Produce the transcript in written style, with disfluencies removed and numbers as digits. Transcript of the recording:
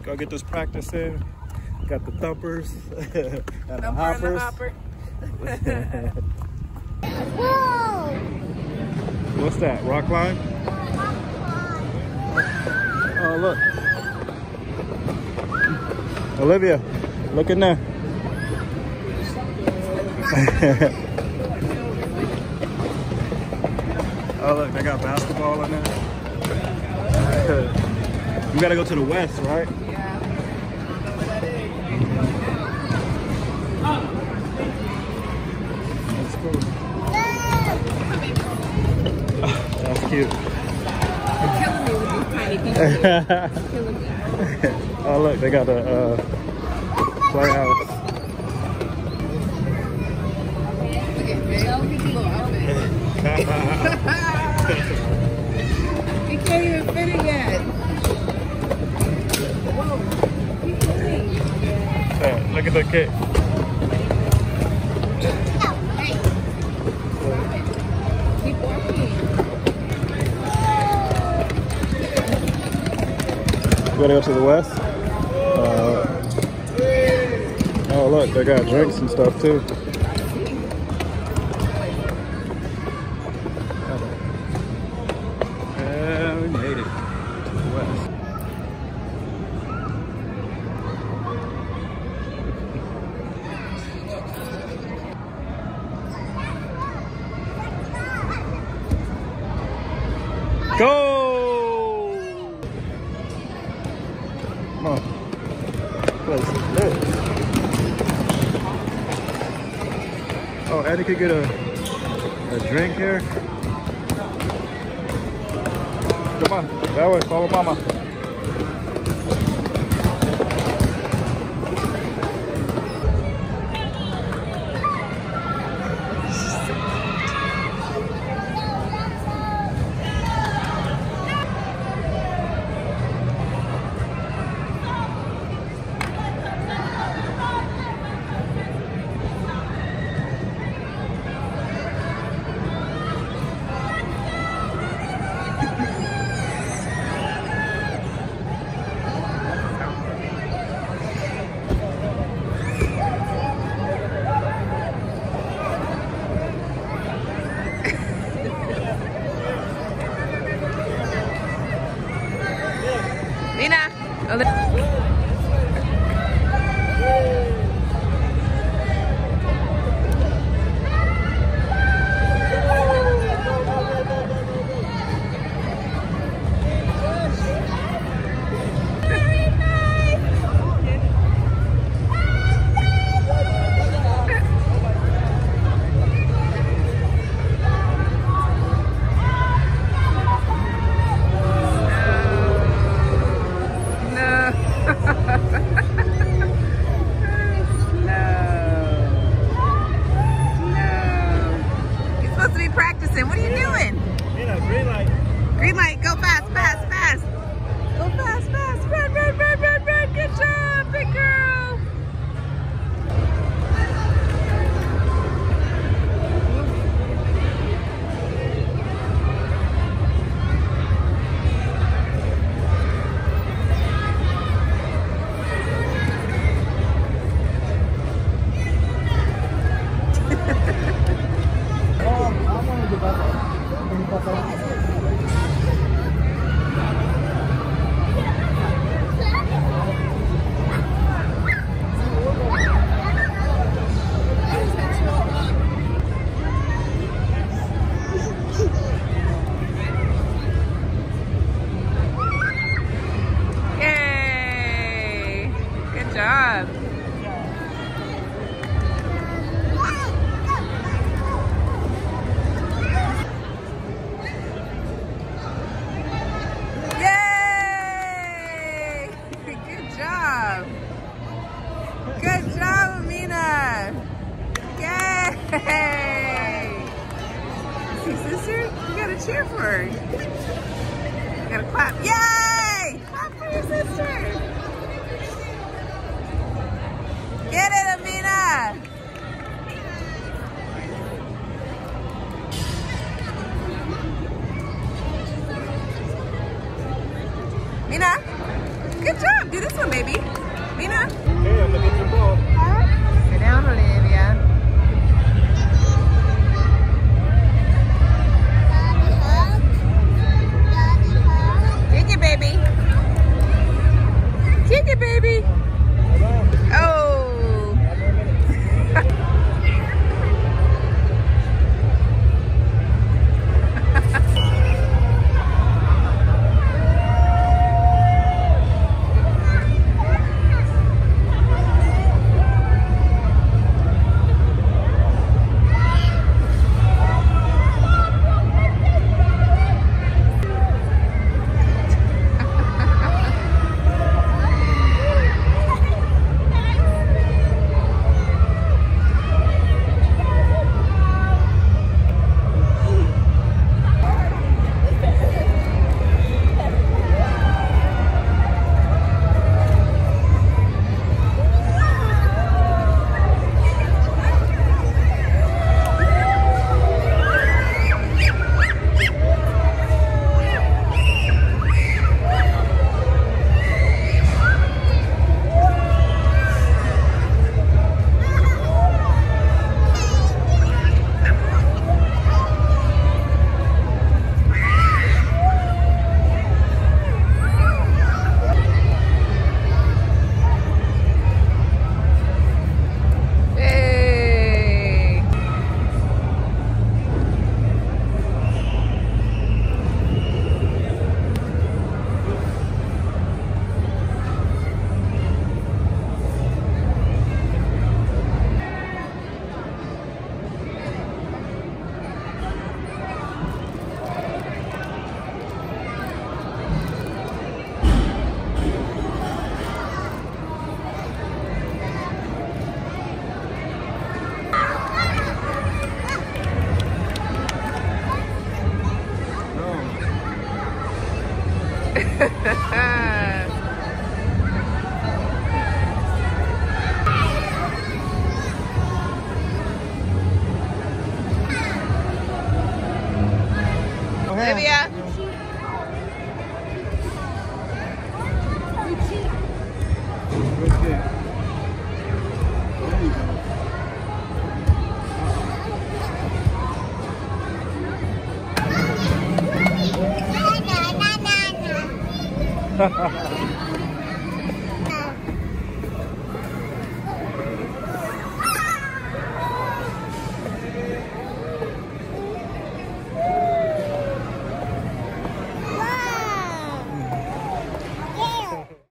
Go get this practice in. Got the thumpers and the hoppers. Whoa! What's that? Rock climb? Oh, look. Olivia, look in there. Oh, look, they got basketball in there. We gotta go to the west, right? Yeah. That's cool. That's cute. Killing me with these tiny pieces. Killing me. Oh, look, they got a playhouse. Look at Phil. Look at your little outfit. You can't even fit it yet. Whoa. Keep moving. Look at the kid. Hey. Keep walking. We gotta go to the west. Oh, look, they got drinks and stuff too. And we made it to the west. Go! Come on. Place is lit. Oh, Eddie could get a drink here. Come on, that way, follow mama. Mina. Practicing. What are you doing? Green light. Green light. Go fast, fast, fast. Go fast, fast. Run, run, run, run, run. Good job, big girl. Yay! Good job. Yay! Good job. Good job, Amina. Yay! See, sister? You gotta cheer for her. You gotta clap. Yay! Clap for your sister. Get it, Amina. Mina, good job. Do this one. down, baby. Mina. Okay, I'm gonna get your ball. Sit down, Olivia. Kick it, baby. Kick it, baby. Oh. Olivia. Ha ha ha.